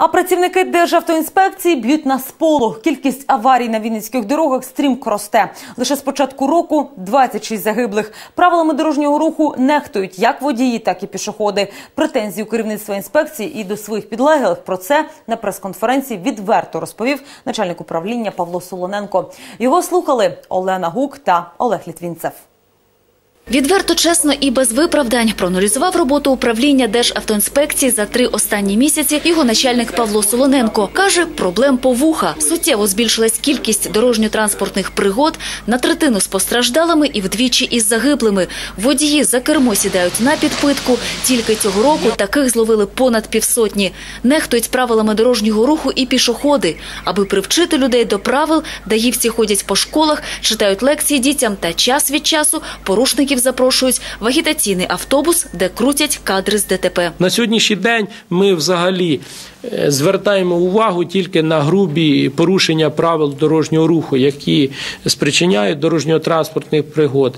А працівники Державтоінспекції б'ють на сполох. Кількість аварій на вінницьких дорогах стрімко росте. Лише з початку року 26 загиблих. Правилами дорожнього руху нехтують як водії, так і пішоходи. Претензії у керівництва інспекції і до своїх підлеглих про це на прес-конференції відверто розповів начальник управління Павло Солоненко. Його слухали Олена Гук та Олег Літвінцев. Відверто, чесно і без виправдань проаналізував роботу управління Державтоінспекції за 3 останні місяці його начальник Павло Солоненко. Каже, проблем по вуха. Суттєво збільшилась кількість дорожньо-транспортних пригод, на третину з постраждалими і вдвічі із загиблими. Водії за кермо сідають на підпитку. Тільки цього року таких зловили понад 500. Нехтують правилами дорожнього руху і пішоходи. Аби привчити людей до правил, даївці ходять по школах, читають лекції дітям та час від часу порушників запрошують в агітаційний автобус, де крутять кадри з ДТП. На сьогоднішній день ми взагалі звертаємо увагу тільки на грубі порушення правил дорожнього руху, які спричиняють дорожньо-транспортних пригод.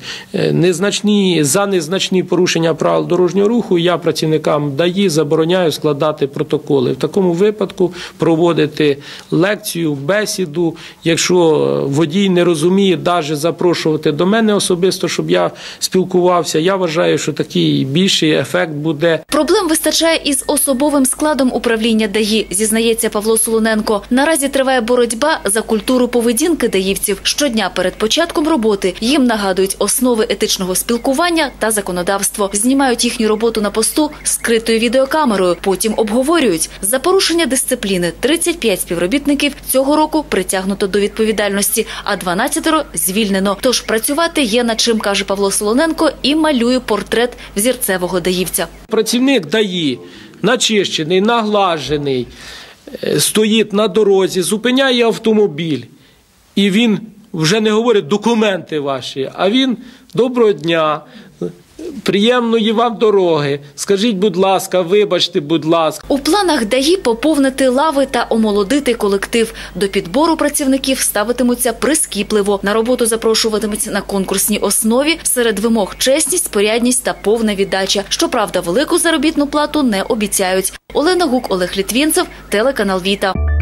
За незначні порушення правил дорожнього руху я працівникам ДАІ забороняю складати протоколи. В такому випадку проводити лекцію, бесіду. Якщо водій не розуміє, навіть запрошувати до мене особисто, щоб я спілкувався. Я вважаю, що такий більший ефект буде. Проблем вистачає із особовим складом управління ДАІ, зізнається Павло Солоненко. Наразі триває боротьба за культуру поведінки даївців. Щодня перед початком роботи їм нагадують основи етичного спілкування та законодавство. Знімають їхню роботу на посту скритою відеокамерою. Потім обговорюють. За порушення дисципліни 35 співробітників цього року притягнуто до відповідальності, а 12 звільнено. Тож працювати є над чим, каже Павло Солоненко, і малює портрет взірцевого даївця. Працівник ДАІ начищений, наглажений, стоїть на дорозі, зупиняє автомобіль. І він вже не говорить «документи ваші», а він «доброго дня», «приємної вам дороги», «скажіть, будь ласка», «вибачте, будь ласка». У планах ДАІ поповнити лави та омолодити колектив. До підбору працівників ставитимуться прискіпливо. На роботу запрошуватимуть на конкурсній основі. Серед вимог чесність, порядність та повна віддача. Щоправда, велику заробітну плату не обіцяють. Олена Гук, Олег Літвінцев, телеканал «Віта».